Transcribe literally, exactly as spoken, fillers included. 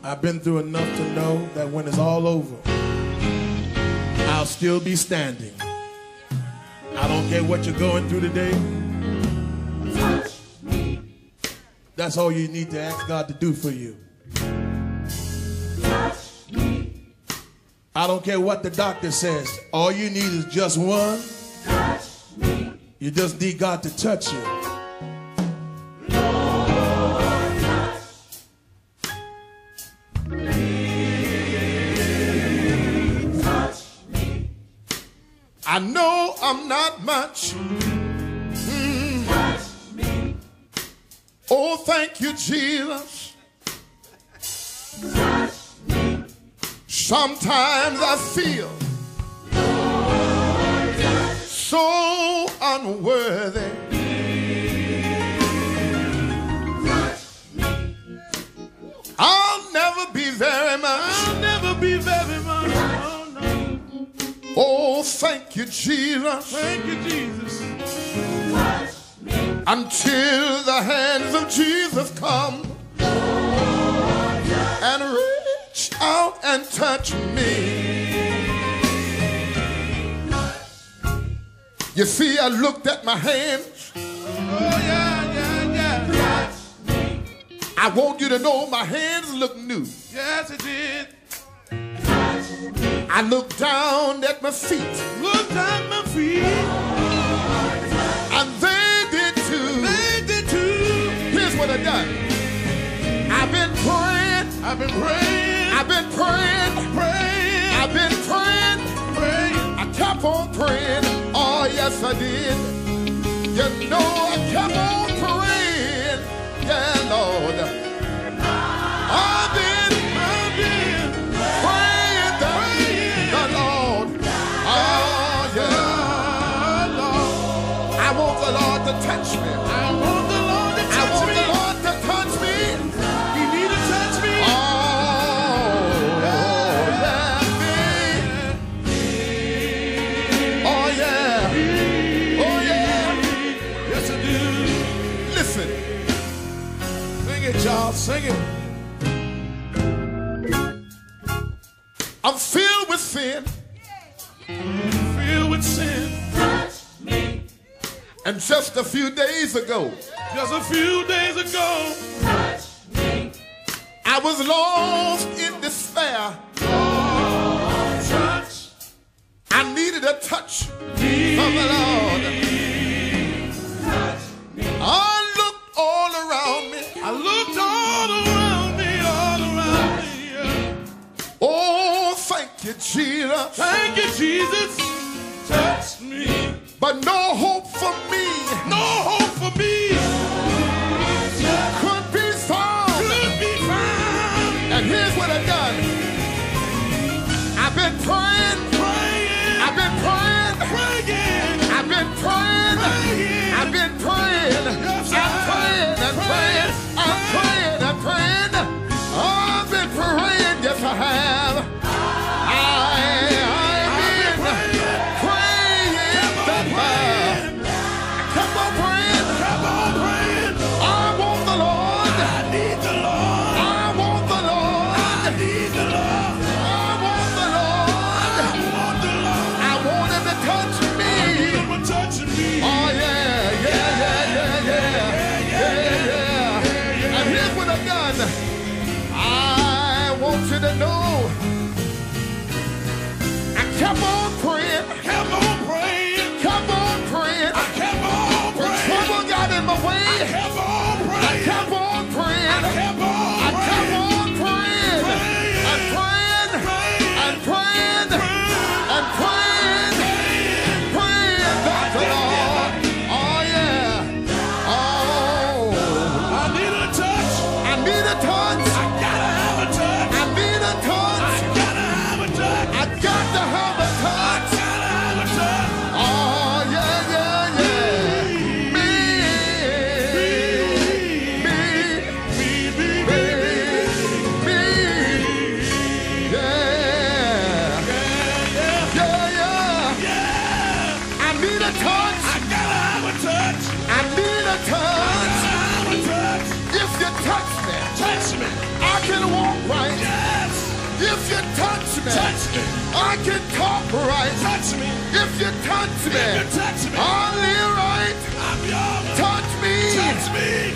I've been through enough to know that when it's all over, I'll still be standing. I don't care what you're going through today. Touch me. That's all you need to ask God to do for you. Touch me. I don't care what the doctor says. All you need is just one. Touch me. You just need God to touch you. Lord, touch me. Touch me. I know I'm not much. Mm. Touch me. Oh, thank you, Jesus. Touch me. Sometimes I feel Lord, touch so unworthy. I'll never be very much. I'll never be very much. Oh, no. Oh, thank you, Jesus. Thank you, Jesus. touch me. Until the hands of Jesus come Lord, touch and reach out and touch me. You see, I looked at my hands. Oh, yeah, yeah, yeah. touch me. I want you to know my hands look new. Yes, it did. Touch me. I looked down at my feet, Looked at my feet. and they did too. They did too. Here's what I done. I've been praying. I've been praying. I've been praying. praying. I've been praying. praying. I kept on praying. Oh, yes, I did. You know, I kept on praying. Yeah, Lord. I've been, I've been praying that praying. the Lord. Oh, yeah. Lord. I want the Lord to touch me. I want the Lord to I touch want me. the Lord to touch me. He need to touch me. Oh, yeah, me. Oh, yeah. Oh, yeah. Yes, I do. Listen. Sing it, y'all. Sing it. I'm filled with sin. Filled with sin. Touch me. And just a few days ago, Just a few days ago. Touch me. I was lost in despair. Lord, touch I needed a touch me. from the Lord. Touch me. I looked all around me. I looked all around me, all around me. Yeah. Oh, thank you, Jesus. Thank you, Jesus. Touch me. But no hope for me No hope for me. could be found. Could be found. And here's what I've done. I've been praying. Praying. I've been praying. Praying. I've been praying. Praying. I've been praying. Yes, I'm I praying. I'm praying. I'm praying. I'm praying. I've been praying. Yes, I have. I, I've been praying. That way. Kept on praying. Kept on praying. I want the Lord. I need the Lord. I want the Lord. I need the Lord. I want the Lord. I want the Lord. I want him to touch me. Him to touch me. Oh, yeah, yeah, yeah, yeah, yeah, yeah, yeah. And here's what I've done. I want you to know I kept on praying, Kept on praying. kept on praying. I kept on When praying. trouble got in my way, Kept on I praying. kept on praying. Kept on I kept praying. on praying and praying and praying and praying, praying that the Lord. Oh, yeah. Oh, I need a touch. I need a touch. I gotta have a touch. I need a touch. me. Touch me. I can talk right. Touch me. If you touch me, If you touch me. I'll live right. I'm yours. Touch me. Touch me.